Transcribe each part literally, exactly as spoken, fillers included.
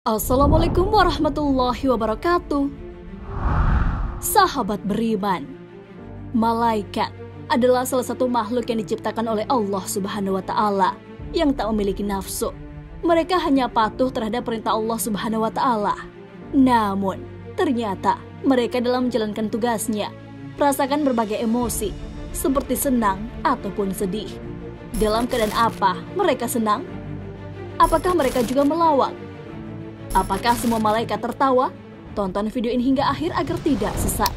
Assalamualaikum warahmatullahi wabarakatuh. Sahabat beriman, malaikat adalah salah satu makhluk yang diciptakan oleh Allah Subhanahu wa Ta'ala yang tak memiliki nafsu. Mereka hanya patuh terhadap perintah Allah Subhanahu wa Ta'ala. Namun, ternyata mereka dalam menjalankan tugasnya merasakan berbagai emosi seperti senang ataupun sedih. Dalam keadaan apa mereka senang? Apakah mereka juga melawak? Apakah semua malaikat tertawa? Tonton video ini hingga akhir agar tidak sesat.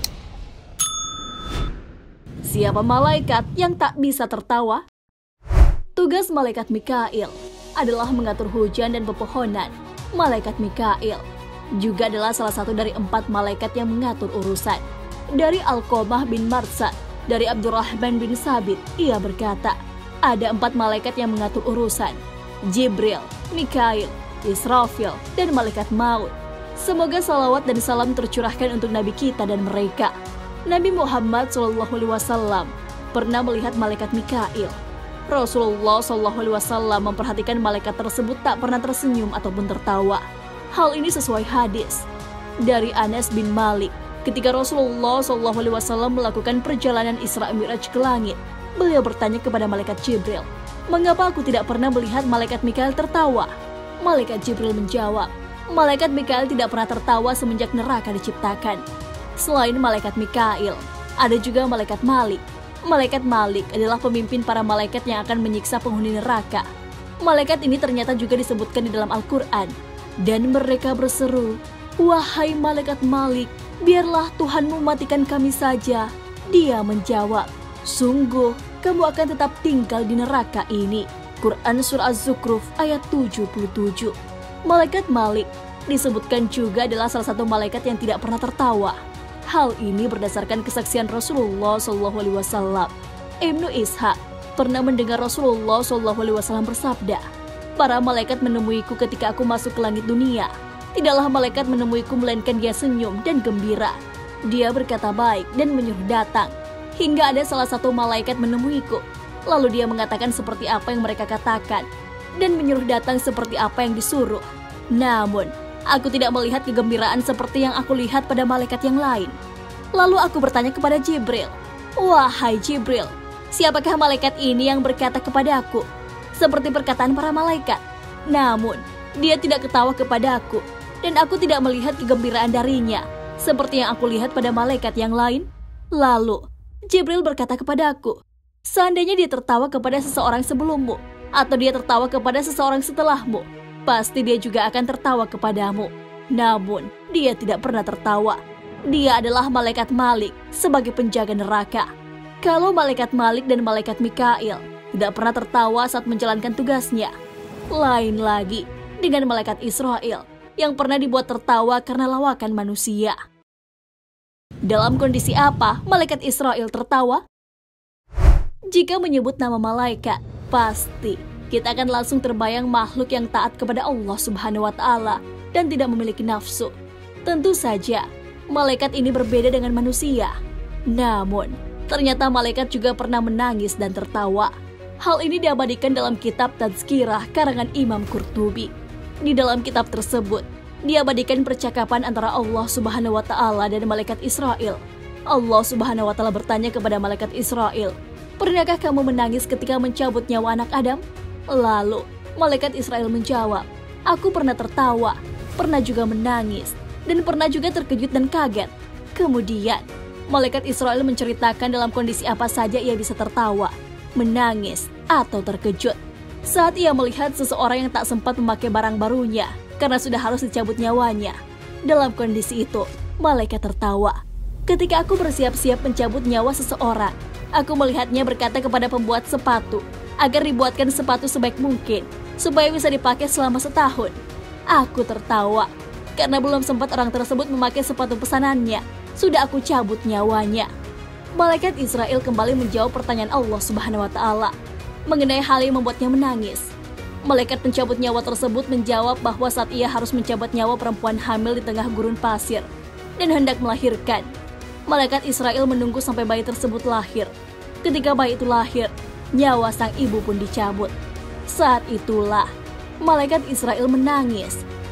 Siapa malaikat yang tak bisa tertawa? Tugas malaikat Mikail adalah mengatur hujan dan pepohonan. Malaikat Mikail juga adalah salah satu dari empat malaikat yang mengatur urusan. Dari Alqamah bin Marsad, dari Abdurrahman bin Sabit, ia berkata, ada empat malaikat yang mengatur urusan: Jibril, Mikail, Israfil, dan malaikat maut. Semoga salawat dan salam tercurahkan untuk Nabi kita dan mereka. Nabi Muhammad shallallahu alaihi wasallam pernah melihat malaikat Mikail. Rasulullah shallallahu alaihi wasallam memperhatikan malaikat tersebut tak pernah tersenyum ataupun tertawa. Hal ini sesuai hadis dari Anas bin Malik. Ketika Rasulullah shallallahu alaihi wasallam melakukan perjalanan Isra Mi'raj ke langit, beliau bertanya kepada malaikat Jibril, "Mengapa aku tidak pernah melihat malaikat Mikail tertawa?" Malaikat Jibril menjawab, malaikat Mikail tidak pernah tertawa semenjak neraka diciptakan. Selain malaikat Mikail, ada juga malaikat Malik. Malaikat Malik adalah pemimpin para malaikat yang akan menyiksa penghuni neraka. Malaikat ini ternyata juga disebutkan di dalam Al-Quran. Dan mereka berseru, "Wahai malaikat Malik, biarlah Tuhanmu matikan kami saja." Dia menjawab, "Sungguh, kamu akan tetap tinggal di neraka ini." Quran Surah Az-Zukhruf ayat tujuh puluh tujuh. Malaikat Malik disebutkan juga adalah salah satu malaikat yang tidak pernah tertawa. Hal ini berdasarkan kesaksian Rasulullah shallallahu alaihi wasallam. Ibnu Ishaq pernah mendengar Rasulullah shallallahu alaihi wasallam bersabda, "Para malaikat menemuiku ketika aku masuk ke langit dunia. Tidaklah malaikat menemuiku melainkan dia senyum dan gembira. Dia berkata baik dan menyuruh datang. Hingga ada salah satu malaikat menemuiku. Lalu dia mengatakan seperti apa yang mereka katakan dan menyuruh datang seperti apa yang disuruh. Namun, aku tidak melihat kegembiraan seperti yang aku lihat pada malaikat yang lain." Lalu aku bertanya kepada Jibril, "Wahai Jibril, siapakah malaikat ini yang berkata kepadaku seperti perkataan para malaikat? Namun, dia tidak ketawa kepadaku dan aku tidak melihat kegembiraan darinya seperti yang aku lihat pada malaikat yang lain." Lalu, Jibril berkata kepadaku, "Seandainya dia tertawa kepada seseorang sebelummu, atau dia tertawa kepada seseorang setelahmu, pasti dia juga akan tertawa kepadamu. Namun, dia tidak pernah tertawa. Dia adalah malaikat Malik sebagai penjaga neraka." Kalau malaikat Malik dan malaikat Mikail tidak pernah tertawa saat menjalankan tugasnya, lain lagi dengan malaikat Israel yang pernah dibuat tertawa karena lawakan manusia. Dalam kondisi apa malaikat Israel tertawa? Jika menyebut nama malaikat, pasti kita akan langsung terbayang makhluk yang taat kepada Allah Subhanahu wa Ta'ala dan tidak memiliki nafsu. Tentu saja, malaikat ini berbeda dengan manusia. Namun, ternyata malaikat juga pernah menangis dan tertawa. Hal ini diabadikan dalam kitab Tazkirah karangan Imam Qurtubi. Di dalam kitab tersebut, diabadikan percakapan antara Allah Subhanahu wa Ta'ala dan malaikat Israel. Allah Subhanahu wa Ta'ala bertanya kepada malaikat Israel, "Pernahkah kamu menangis ketika mencabut nyawa anak Adam?" Lalu, malaikat Israel menjawab, "Aku pernah tertawa, pernah juga menangis, dan pernah juga terkejut dan kaget." Kemudian, malaikat Israel menceritakan dalam kondisi apa saja ia bisa tertawa, menangis, atau terkejut. Saat ia melihat seseorang yang tak sempat memakai barang barunya karena sudah harus dicabut nyawanya. Dalam kondisi itu, malaikat tertawa. Ketika aku bersiap-siap mencabut nyawa seseorang, aku melihatnya berkata kepada pembuat sepatu agar dibuatkan sepatu sebaik mungkin supaya bisa dipakai selama setahun. Aku tertawa karena belum sempat orang tersebut memakai sepatu pesanannya, sudah aku cabut nyawanya. Malaikat Israel kembali menjawab pertanyaan Allah Subhanahu wa Ta'ala mengenai hal yang membuatnya menangis. Malaikat pencabut nyawa tersebut menjawab bahwa saat ia harus mencabut nyawa perempuan hamil di tengah gurun pasir dan hendak melahirkan, malaikat Israel menunggu sampai bayi tersebut lahir. Ketika bayi itu lahir, nyawa sang ibu pun dicabut. Saat itulah malaikat Israel menangis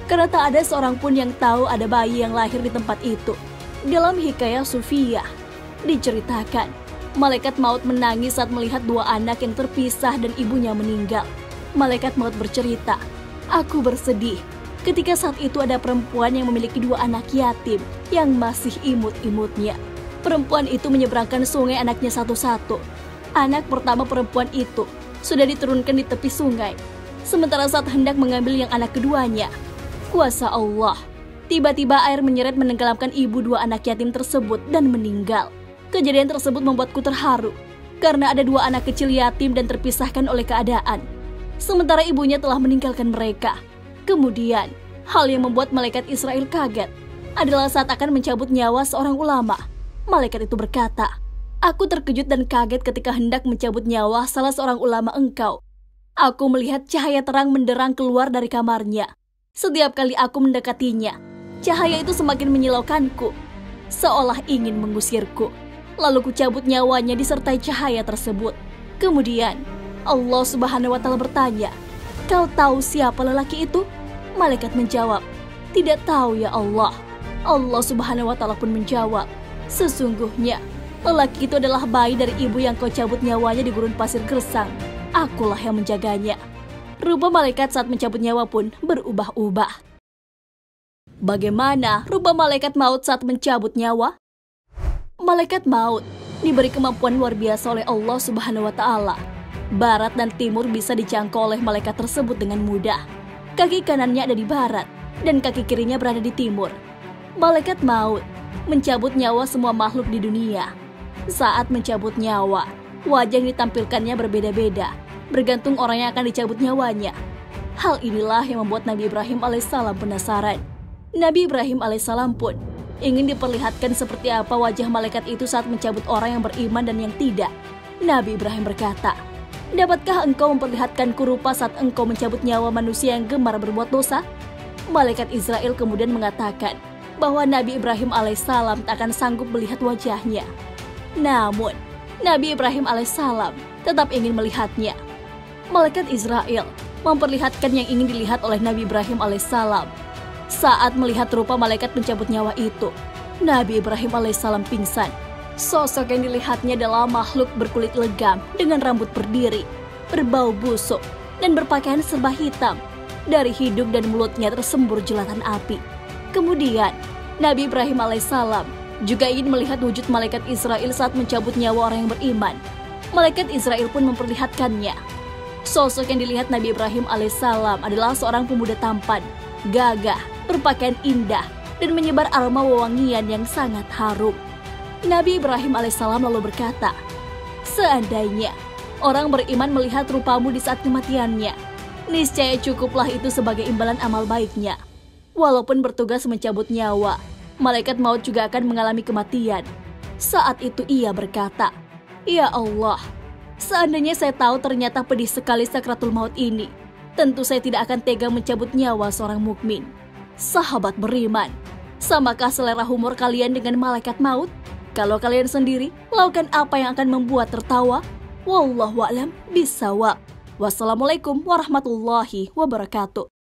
karena tak ada seorang pun yang tahu ada bayi yang lahir di tempat itu. Dalam hikayat Sufiyah diceritakan, malaikat maut menangis saat melihat dua anak yang terpisah dan ibunya meninggal. Malaikat maut bercerita, "Aku bersedih ketika saat itu ada perempuan yang memiliki dua anak yatim yang masih imut-imutnya. Perempuan itu menyeberangkan sungai anaknya satu-satu. Anak pertama perempuan itu sudah diturunkan di tepi sungai, sementara saat hendak mengambil yang anak keduanya, kuasa Allah, tiba-tiba air menyeret menenggelamkan ibu dua anak yatim tersebut dan meninggal. Kejadian tersebut membuatku terharu, karena ada dua anak kecil yatim dan terpisahkan oleh keadaan, sementara ibunya telah meninggalkan mereka. Kemudian, hal yang membuat malaikat Israel kaget adalah saat akan mencabut nyawa seorang ulama. Malaikat itu berkata, 'Aku terkejut dan kaget ketika hendak mencabut nyawa salah seorang ulama engkau. Aku melihat cahaya terang menderang keluar dari kamarnya. Setiap kali aku mendekatinya, cahaya itu semakin menyilaukanku, seolah ingin mengusirku. Lalu kucabut nyawanya disertai cahaya tersebut. Kemudian, Allah Subhanahu wa Ta'ala bertanya, 'Kau tahu siapa lelaki itu?' Malaikat menjawab, 'Tidak tahu ya Allah.' Allah Subhanahu wa Ta'ala pun menjawab, 'Sesungguhnya lelaki itu adalah bayi dari ibu yang kau cabut nyawanya di gurun pasir gersang. Akulah yang menjaganya.' Rupa malaikat saat mencabut nyawa pun berubah-ubah. Bagaimana rupa malaikat maut saat mencabut nyawa? Malaikat maut diberi kemampuan luar biasa oleh Allah Subhanahu wa Ta'ala. Barat dan timur bisa dijangkau oleh malaikat tersebut dengan mudah. Kaki kanannya ada di barat dan kaki kirinya berada di timur. Malaikat maut mencabut nyawa semua makhluk di dunia. Saat mencabut nyawa, wajah yang ditampilkannya berbeda-beda, bergantung orang yang akan dicabut nyawanya. Hal inilah yang membuat Nabi Ibrahim alaihissalam penasaran. Nabi Ibrahim alaihissalam pun ingin diperlihatkan seperti apa wajah malaikat itu saat mencabut orang yang beriman dan yang tidak. Nabi Ibrahim berkata, 'Dapatkah engkau memperlihatkanku rupa saat engkau mencabut nyawa manusia yang gemar berbuat dosa?' Malaikat Israel kemudian mengatakan bahwa Nabi Ibrahim alaihissalam tak akan sanggup melihat wajahnya. Namun, Nabi Ibrahim alaihissalam tetap ingin melihatnya. Malaikat Israel memperlihatkan yang ingin dilihat oleh Nabi Ibrahim alaihissalam. Saat melihat rupa malaikat pencabut nyawa itu, Nabi Ibrahim alaihissalam pingsan. Sosok yang dilihatnya adalah makhluk berkulit legam dengan rambut berdiri, berbau busuk, dan berpakaian serba hitam. Dari hidung dan mulutnya tersembur jelatan api. Kemudian, Nabi Ibrahim alaihissalam juga ingin melihat wujud malaikat Israel saat mencabut nyawa orang yang beriman. Malaikat Israel pun memperlihatkannya. Sosok yang dilihat Nabi Ibrahim alaihissalam adalah seorang pemuda tampan, gagah, berpakaian indah, dan menyebar aroma wewangian yang sangat harum. Nabi Ibrahim alaihissalam lalu berkata, 'Seandainya orang beriman melihat rupamu di saat kematiannya, niscaya cukuplah itu sebagai imbalan amal baiknya.' Walaupun bertugas mencabut nyawa, malaikat maut juga akan mengalami kematian. Saat itu ia berkata, 'Ya Allah, seandainya saya tahu ternyata pedih sekali sakratul maut ini, tentu saya tidak akan tega mencabut nyawa seorang mukmin.' Sahabat beriman, samakah selera humor kalian dengan malaikat maut? Kalau kalian sendiri, lakukan apa yang akan membuat tertawa? Wallahu a'lam bishawab. Wassalamualaikum warahmatullahi wabarakatuh.